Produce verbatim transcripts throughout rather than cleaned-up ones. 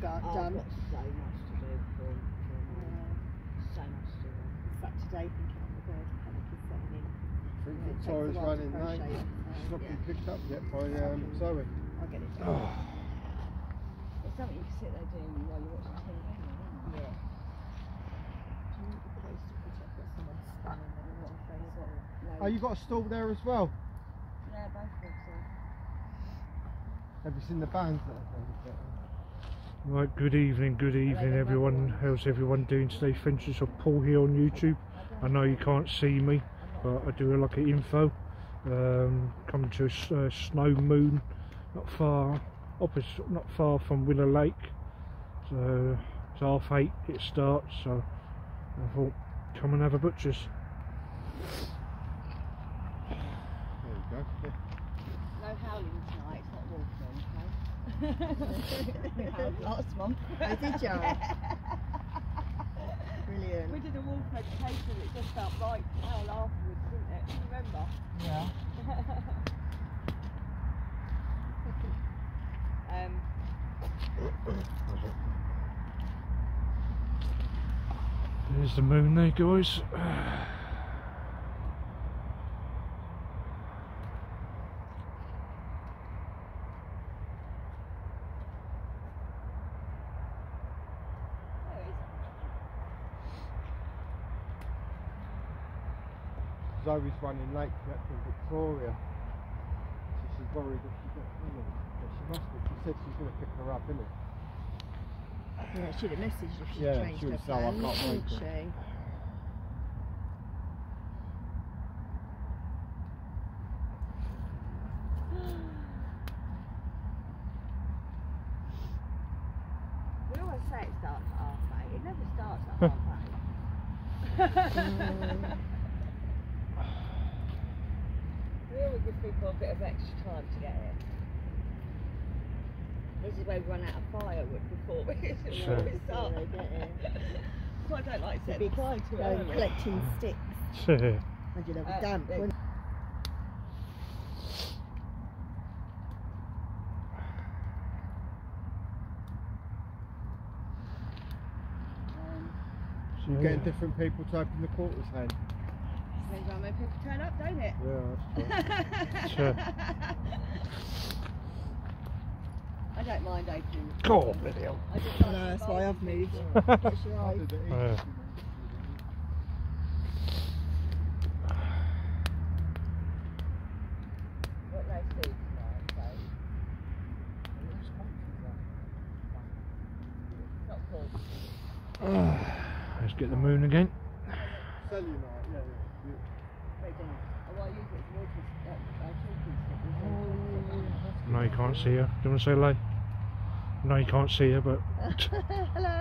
got I've done. got so much to do for, for mine. Yeah. So much to do. Saturday thinking, oh my god, panic is setting in. I think Yeah, it takes a Victoria's while to running late. crochet it, She's so not been yeah. picked up yet by um, Okay. Zoe. I'll get it done. Oh. It's something you can sit there doing while you're watching T V, isn't it? Yeah. Do you want the place to put up? Got someone stunning on one face on it. Oh, you got a stall there as well? Yeah, both of them. Have you seen the bands that have been? Right, good evening, good evening everyone. How's everyone doing today? Fences of Paul here on YouTube. I know you can't see me, but I do a lot of info. Um, coming to a s- uh, snow moon, not far, opposite, not far from Willow Lake. So it's half eight it starts, so I thought come and have a butcher's. There you go. No howling tonight, it's not Wolfman, okay? We howled last month. Oh, did ya? Brilliant. We did a wolf meditation, it just felt right to howl afterwards, didn't it? Do you remember? Yeah. um, There's the moon there, guys. Zoe's running late to Victoria. So she's worried if she gets in. But she must be. She said she's going to pick her up, innit? Yeah, she'd have messaged if she Yeah, changed she her would say, I plans, can't wouldn't make she? it. we always say it starts at half eight, it never starts at half eight. We always give people a bit of extra time to get here. This is where we run out of firewood before we, Sure. before we start. Before they get here. Well, I don't like It's a setting big fire to it going early. collecting sticks. So, And you'll have Uh, a damp, they- wouldn't Um, so Getting different people to open the quarters hand. Depends how many people turn up, don't it? Yeah, that's right. Sure. I don't mind opening the God, bloody hell. I just No, like that's to why buy I've moved. people. Gets your I eyes. did it Yeah. easy. What they see tonight, so it's not cool. Let's get the moon again. Cellulite, yeah, yeah. Very down. Oh, I use it as a walking stick, uh, talking stick. No, you can't see her. Do you want to say hello? No, you can't see her, but Hello.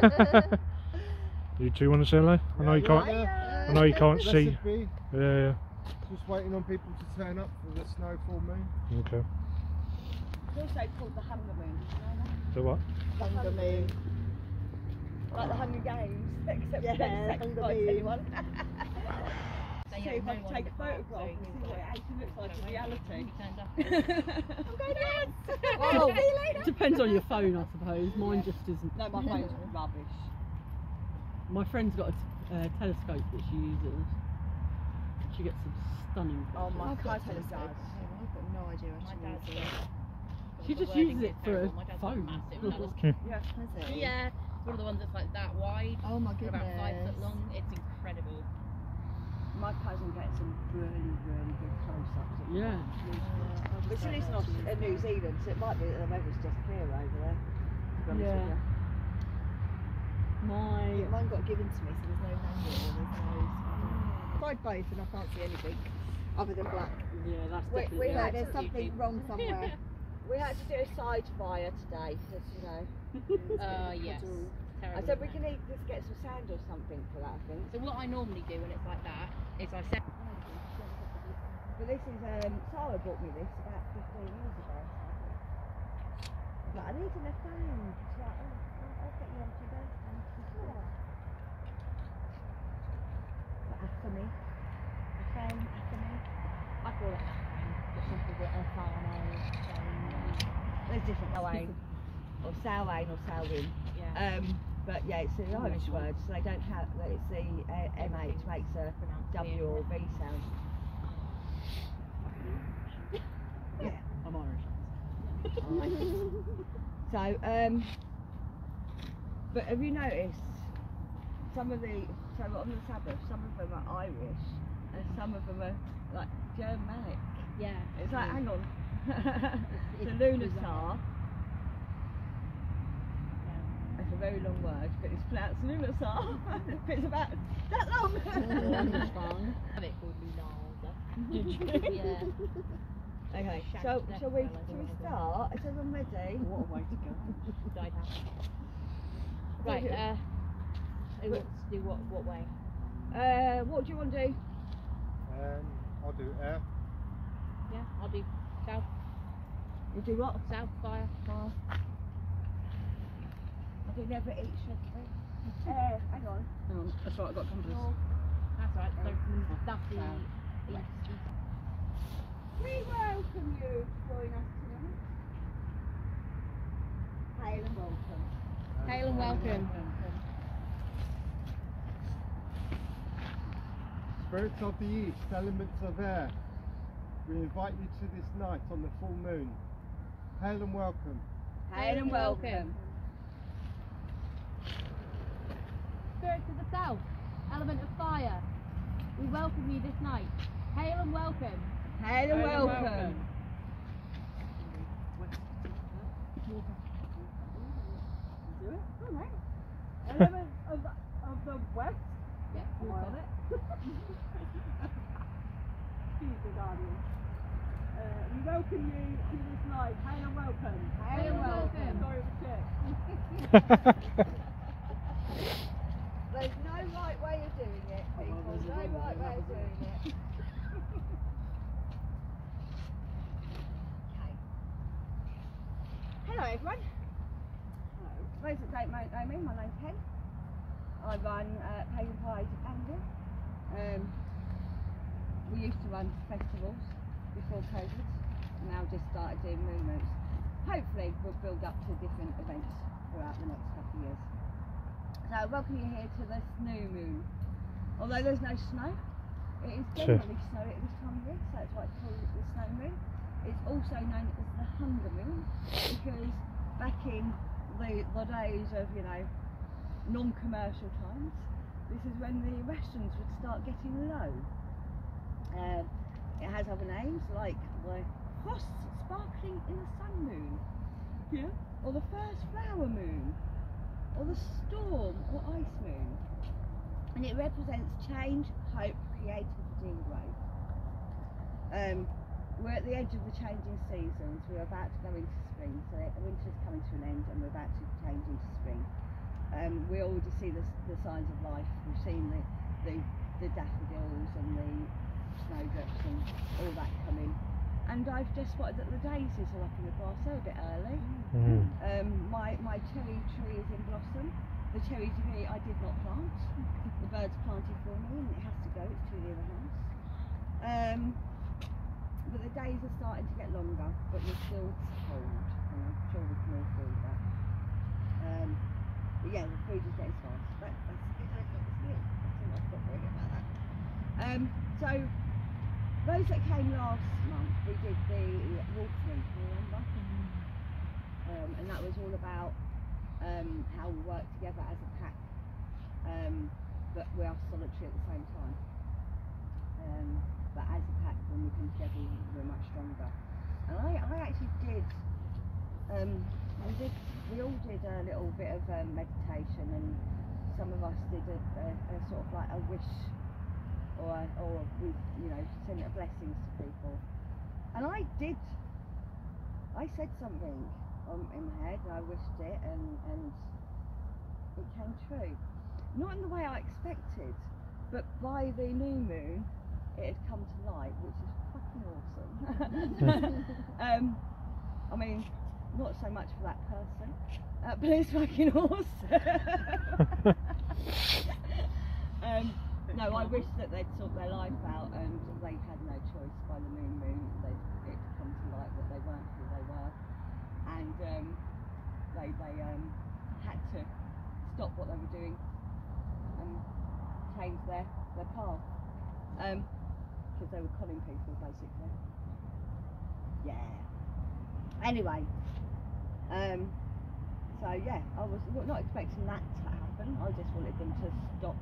you two want to say hello? I know you can't. I know you can't see. Blessed be. Yeah, yeah. Just waiting on people to turn up for the snowfall moon. Okay. It's also called the Hunger Moon, did you know that? So what? Hunger Moon. Like the Hunger Games, except Yeah, we don't Hunger sacrifice Moon. anyone. See if I can take a photograph and see what it actually looks like in reality. I'm going out! Well, See you later! depends on your phone, I suppose. Mine just isn't. No, my phone's rubbish. My friend's got a uh, telescope that she uses. She gets some stunning Oh, pictures. my I've got a cousin telescope. does. I've got no idea how to use it. She just uses it for a phone. Yeah. Has it? Yeah, one of the ones that's like that wide, Oh my for goodness. about five foot long. It's incredible. My cousin gets some really, really good close-ups. at Yeah. once. But she lives in Aus- uh, New Zealand, so it might be that the weather's just clear over there. to be honest with Yeah. you. My Yeah, mine got given to me, so there's no handle. There's no. Tried both, and I can't see anything other than black. yeah, that's We- definitely. we So had there's to- something wrong somewhere. We had to do a side fire today, because, you know. Uh, yes. I Terrible. said we can eat, just get some sand or something for that, I think. So what I normally do when it's like that is I set. But this is, um, Sarah bought me this about fifteen years ago. But I need enough phone. She's like, oh, I'll, I'll get you on to your birthday. She's like, but after me. A phone, after me. I call it a phone. But some people get a phone. There's different ways. or Samhain or Samhain. Yeah. Um, but yeah, it's the Irish word, so they don't have, it's the uh, M H makes a W or V sound. Yeah. I'm Irish. Alright. So, um, but have you noticed some of the, so on the Sabbath, some of them are Irish and some of them are like Germanic. Yeah. It's like, hang on, the It's lunar bizarre. star, it's a very long word, but it's pronounced lunar star. It's about that long. Understand. Have it called Lunarda. Did you? Yeah. Okay, Shanked so death shall we, fella, shall we don't we? start? It says I'm ready. What a way to go. Died happy. Right, uh, who wants to do what, what way? Uh, what do you want to do? Um, I'll do air. Yeah, I'll do south, You do what? south, fire, fire. I do never eat sugar. Uh, hang on. Hang on, that's right, I've got compass. That's right, so that's the South. east, east. We welcome you to join us tonight. Hail and welcome. Hail and welcome. Spirits of the east, elements of air, we invite you to this night on the full moon. Hail and welcome. Hail and welcome. Spirits of the south, element of fire, we welcome you this night. Hail and welcome. Hail and welcome. Do it? All right. Element of, of the west. Yeah, Come on it. Excuse me, Guardian. Uh, we welcome you to this night. Hail and welcome. Hail and welcome. Sorry, it was shit. There's no right way of doing it, Oh, well, people. there's a No wrong way, right way that of was it. doing it. Okay. Hello, everyone. Those that don't know me, my name's Hen. I run uh, Pagan Pies of Camden. Um, we used to run festivals before COVID, and now just started doing movements. Hopefully we'll build up to different events throughout the next couple of years. So I welcome you here to the snow moon. Although there's no snow, it is Sure. generally snowy at this time of year, so that's why it's called the snow moon. It's also known as the hunger moon, because back in the, the days of, you know, non-commercial times, this is when the rations would start getting low. Uh, it has other names like the frost sparkling in the sun moon, Yeah. or the first flower moon, or the storm or ice moon. And it represents change, hope, creativity and growth. Um, we're at the edge of the changing seasons. We're about to go into spring, so winter's coming to an end and we're about to change into spring. Um, we already see the, the signs of life. We've seen the, the, the daffodils and the snowdrops and all that coming. And I've just spotted that the daisies are up in the grass. They're a bit early. Mm. Um, my, my cherry tree is in blossom. The cherry tree I did not plant. The birds planted for me and it has to go, it's too near the house. Um, but the days are starting to get longer, but we're still cold. And I'm sure we can all feel that. Um, but yeah, the food is getting scarce. That, that's, that's, that's good. That's all I've got really about that. Um, so, those that came last month, we did the wolf meet, remember? Um, and that was all about um, how we work together as a pack, um, but we are solitary at the same time. Um, but as a pack, when we come together, we're much stronger. And I, I actually did, um, we did, we all did a little bit of um, meditation, and some of us did a, a, a sort of like a wish, or a, or we, you know, sent a blessings to people. And I did, I said something um, in my head, and I wished it, and, and it came true. Not in the way I expected, but by the new moon, it had come to light, which is fucking awesome. um, I mean, not so much for that person, uh, but it's fucking awesome. um, no, I wish that they'd sort their life out, and they had no choice by the new moon. They'd it come to light that they weren't who they were, and um, they path. Um, because they were conning people basically. Yeah. Anyway, um, so yeah, I was not expecting that to happen. I just wanted them to stop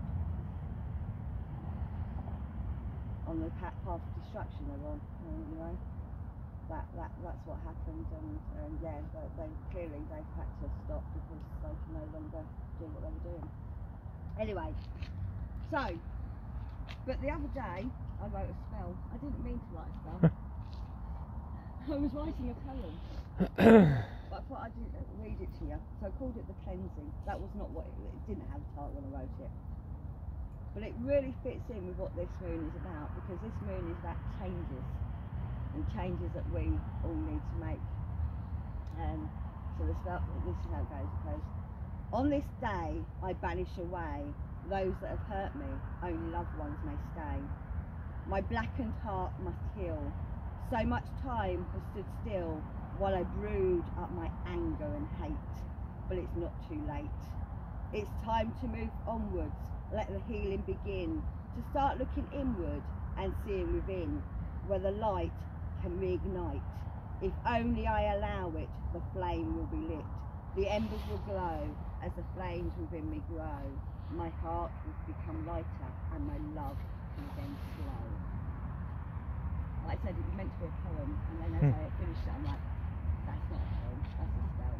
on the path of destruction they were on. You know, that that that's what happened, and, and yeah, they, they clearly they had to stop because they can no longer do what they were doing. Anyway, so but the other day I wrote a spell. I didn't mean to write a spell. I was writing a poem, but I thought I'd read it to you. So I called it The Cleansing. That was not what it, it didn't have a title when I wrote it. But it really fits in with what this moon is about, because this moon is about changes, and changes that we all need to make. Um, so the spell, this is how it goes. It goes, on this day I banish away those that have hurt me, only loved ones may stay. My blackened heart must heal. So much time has stood still while I brood up my anger and hate. But it's not too late. It's time to move onwards. Let the healing begin. To start looking inward and seeing within, where the light can reignite. If only I allow it, the flame will be lit. The embers will glow as the flames within me grow. My heart will become lighter and my love will then flow. Like I said, it was meant to be a poem, and then as I finished it, I'm like, that's not a poem, that's a spell.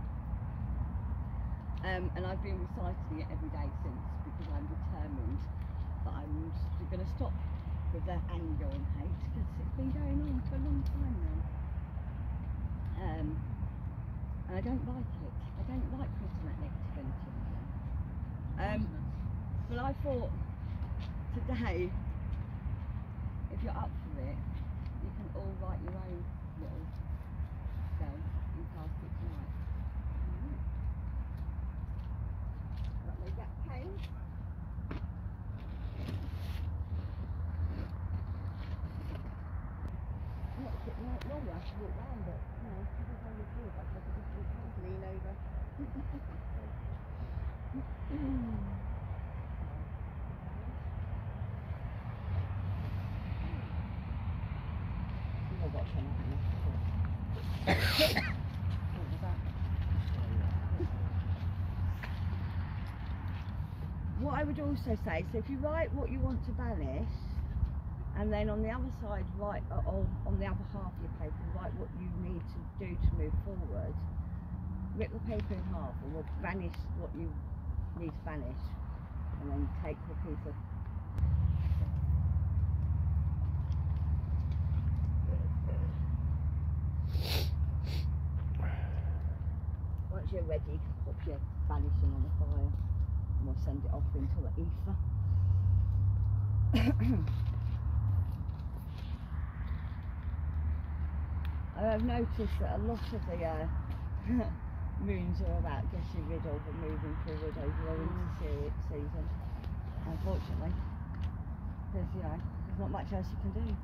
Um, and I've been reciting it every day since, because I'm determined that I'm going to stop with the anger and hate, because it's been going on for a long time now. Um, and I don't like it. I don't like putting that negative energy on them. Um, but I thought today, if you're up for it, you can all write your own little spell and cast it tonight. Mm-hmm. Let me get pen. I'm not sitting out long, I have to walk round it. You know, because it's only two of us, I could just walk round, lean over. I've got a pen, haven't I? What was that? What I would also say, so if you write what you want to banish, and then on the other side write, uh, on, on the other half of your paper, write what you need to do to move forward, rip the paper in half and we'll banish what you need to banish, and then take the piece of once you're ready, you can pop your banishing on the fire and we'll send it off into the ether. I've noticed that a lot of the uh, moons are about getting rid of and moving forward over our winter se season, unfortunately, because you know there's not much else you can do.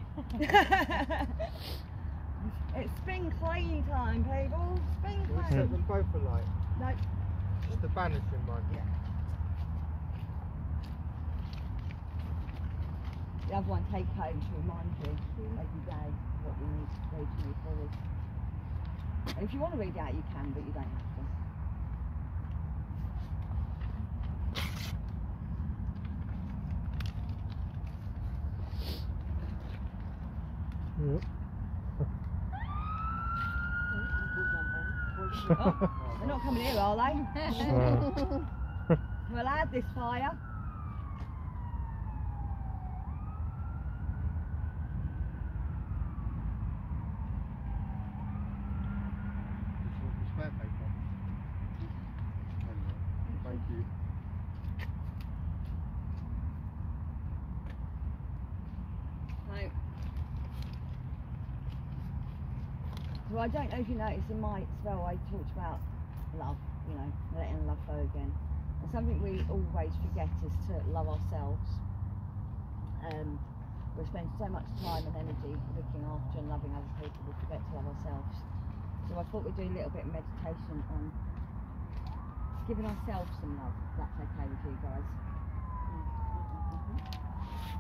It's spring clean time, people. Spring We set clean. them both alight. No. Just the banishing one. Yeah. The other one, take home, to remind you every day what you need to do to move forward. And if you want to read it out, you can, but you don't have to. Yep. Oh, they're not coming here, are they? Uh, We'll add this fire. Spare paper. Thank you. Right. So I don't know if you noticed in my spell I talked about love, you know, letting love flow again. And something we always forget is to love ourselves. Um, we spend so much time and energy looking after and loving other people, we forget to love ourselves. So I thought we'd do a little bit of meditation on giving ourselves some love, if that's okay with you guys.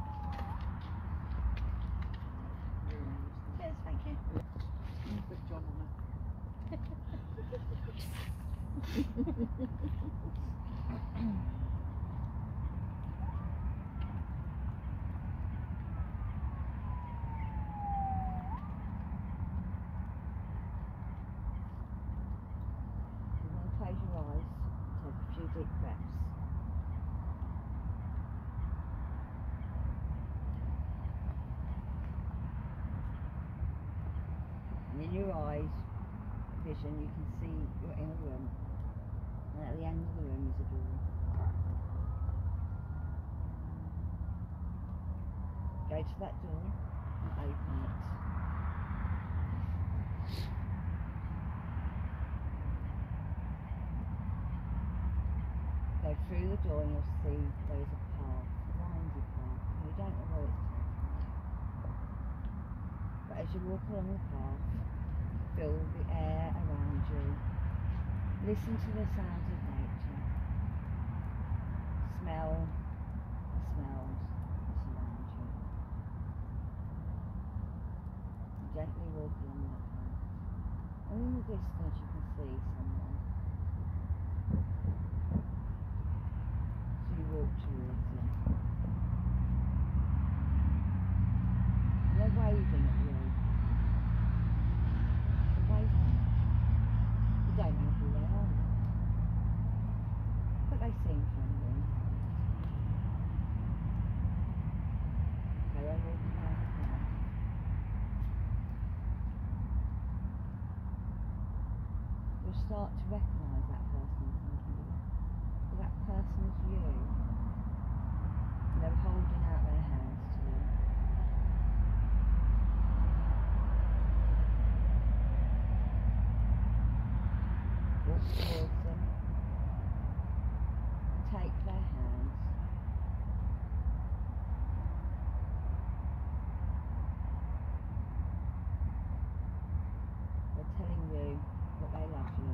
Close your eyes, take a few deep breaths. And in your eyes, vision, you can see you're in a room. And at the end of the room is a door. Go to that door and open it. Go through the door and you'll see there is a path, a winding path, and you don't know where it's taking you. But as you walk along the path, feel the air around you, listen to the sounds of nature, smell the smells that surround you. And gently walk along that path. And in the distance you can see someone. Walk towards them. And they're waving at you. They're waving. You don't know who they are. But they seem friendly. Carry on walking down the path. You'll start to recognise that person in front of you. But that person is you. They're holding out their hands to you. Walk towards them. Take their hands. They're telling you that they love you.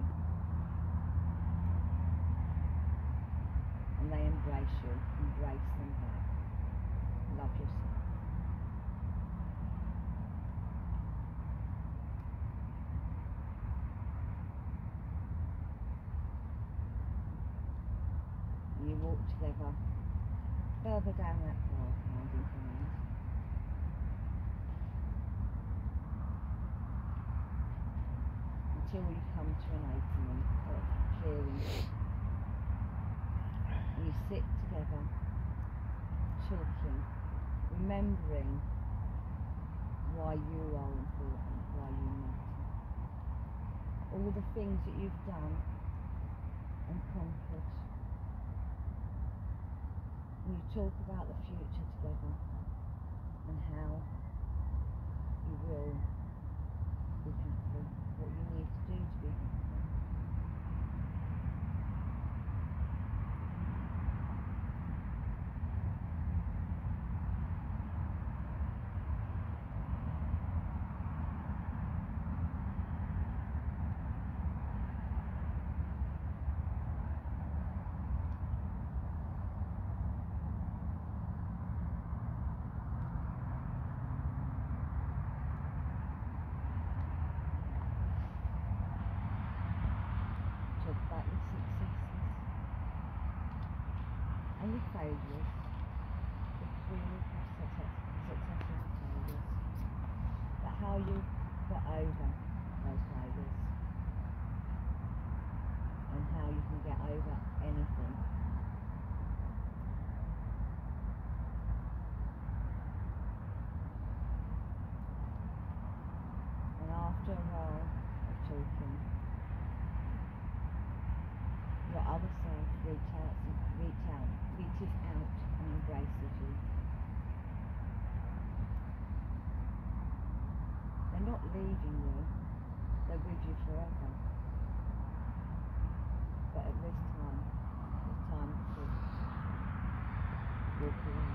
And they embrace you. Embrace them back. Love yourself. And you walk together further down that path, hand in hand. Until you come to an opening, or a clearing. And you sit together, talking, remembering why you are important, why you matter. All the things that you've done and conquered. And you talk about the future together and how you will be happy, what you need to do to be happy. About your successes and your failures, your really successes and failures, but how you got over those failures and how you can get over anything. And after a while of talking, your other self reach out, reach out, reaches out and embraces you. They're not leaving you, they're with you forever. But at this time, it's time to walk away.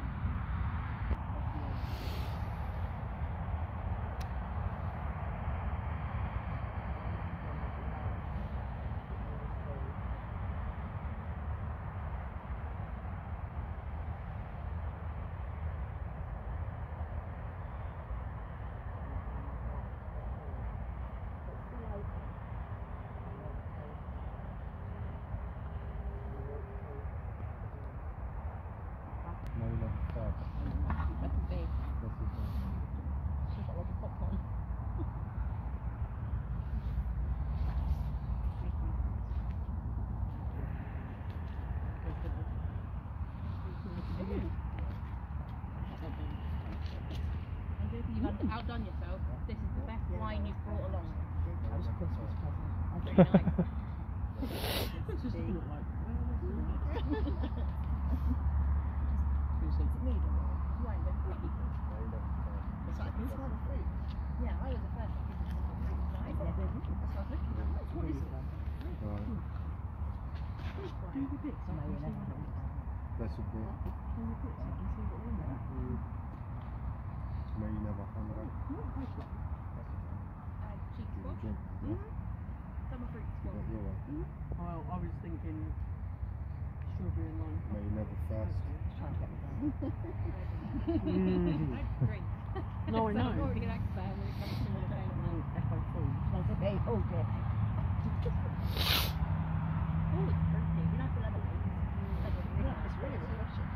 outdone yourself. This is the best wine you've brought along. That was a Christmas present. Very nice. It's just look like. Wine, but fruity. It's like this kind of fruit. Yeah, I was the first one to give you some fruit tonight. That's what I was looking at. What is it? Right. Do the bits. Bless you, bro. May you never hunger. Uh, cheek squash. Drink. Summer fruit Not squash. your way. Well, I was thinking strawberry and lime. May you never thirst. Trying to get me down. Mm. I drink. No, I So I'm know. already an expert when it comes to all of those. And then F O food. Smells a bit. Oh dear. Oh, it's fruity. You like the lemonade? Yeah, it's really refreshing.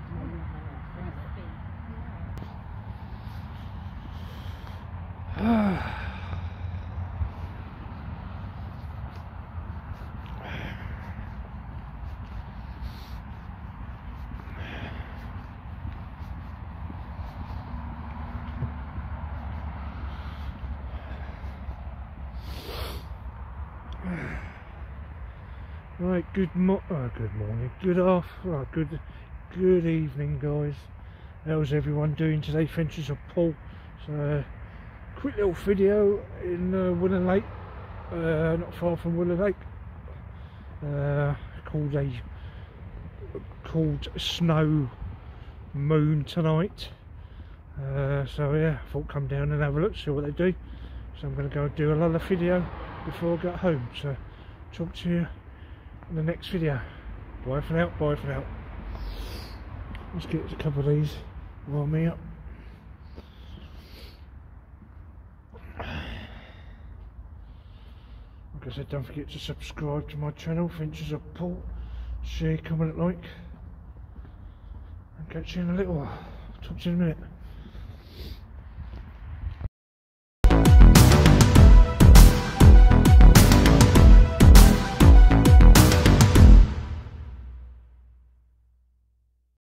Right, good mo oh, good morning, good off, oh, good good evening guys. How's everyone doing today? Fences of Paul. So quick little video in uh, Willow Lake, uh, not far from Willow Lake, uh, called a called Snow Moon tonight. Uh, so yeah, I thought come down and have a look, see what they do. So I'm going to go and do another video before I get home. So talk to you in the next video. Bye for now, bye for now. Let's get a couple of these, warm me up. Like I said, don't forget to subscribe to my channel, Fences of Paul. Share, comment, like. And catch you in a little while. Talk to you in a minute.